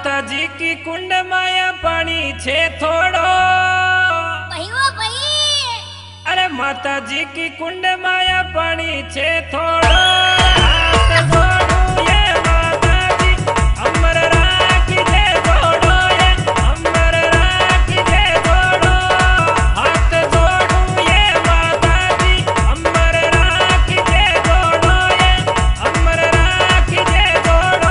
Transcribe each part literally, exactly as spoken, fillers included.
माता जी की कुंड माया पानी छे थोड़ो भाई वो भाई। अरे माता जी की कुंड माया पानी छे थोड़ो हाथ जोड़ू ये माता जी अमर राखी जे जोड़ो ये अमर राखी जे जोड़ो हाथ जोड़ू ये माता जी अमर राखी जे जोड़ो ये अमर राखी जे जोड़ो।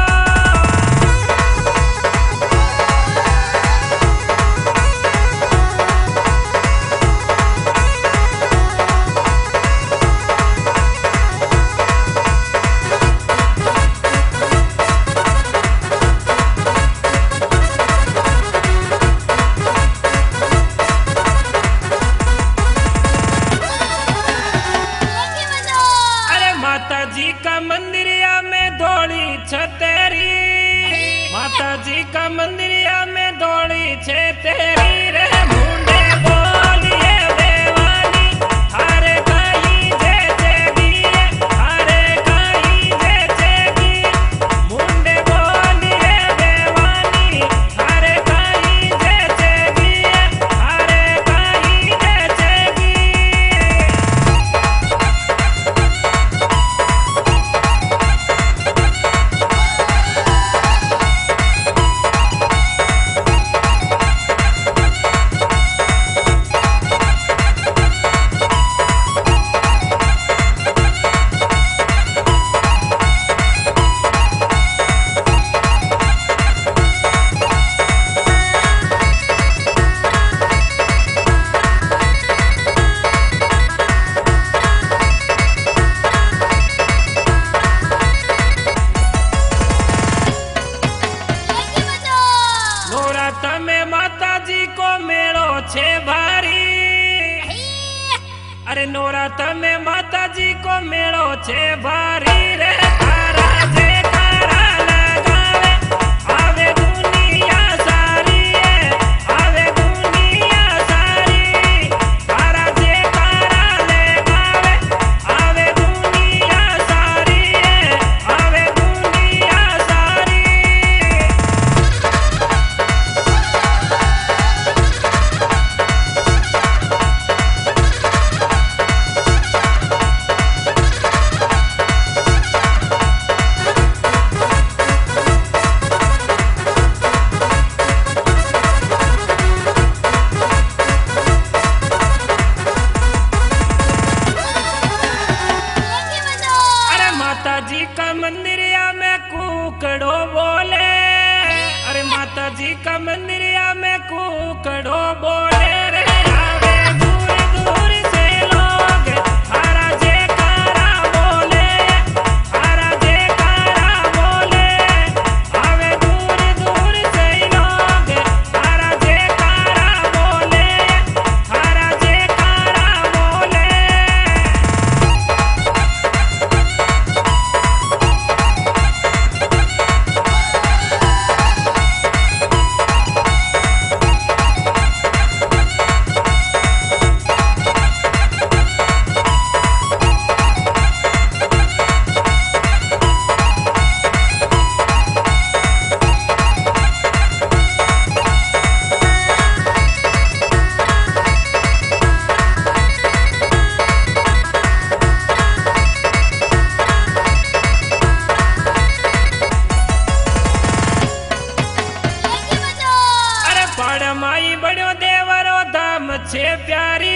माता जी का मंदिरिया में दौड़ी छतेरी माता जी का मंदिरिया में दौड़ी छे तेरी रे मुंडे बोलिए देवानी हारे कहीं बेचेगी हारे कहीं बेचेगी मुंडे बोलिए देवानी हारे कहीं बेचेगी हारे कहीं बेचेगी। में माता जी को मेड़ो छे भारी अरे नवरात्र में माता जी को मेड़ो छे भारी रे तारा जे तारा लगावे आवे दुनिया सारी है आवे दुनिया सारी तारा जे तारा लगावे आवे दुनिया सारी है आवे दुनिया सारी। माता जी का मंदिरिया में कुकड़ो बोले अरे माता जी का मंदिरिया में कुकड़ो बोले रे आवे दूर दूर से लोग हरा जे कारा बोले हरा जे कारा बोले आवे दूर दूर से लोग हरा जे कारा बोले हरा जे कारा बोले। माई बड़ो देवरो धाम छे प्यारी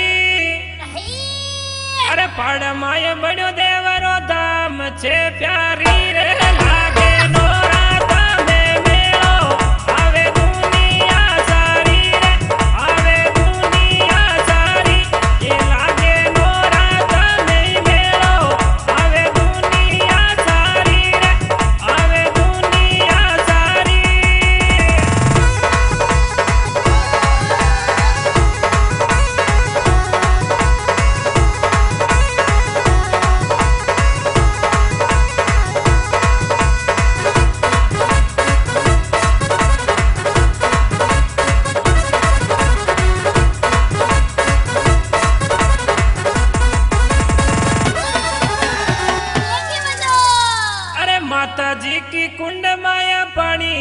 अरे पड़ माई बड़ो देवरो धाम छे प्यारी रे लागे नवरात्र में मेलो आवे दुनिया सारी रे आवे दुनिया सारी ये लागे नवरात्र में मेलो आवे दुनिया सारी रे आवे दुनिया सारी।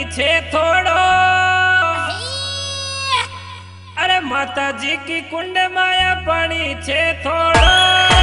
छे थोड़ो। हई। अरे माता जी की कुंड माया पानी छे थोड़ो।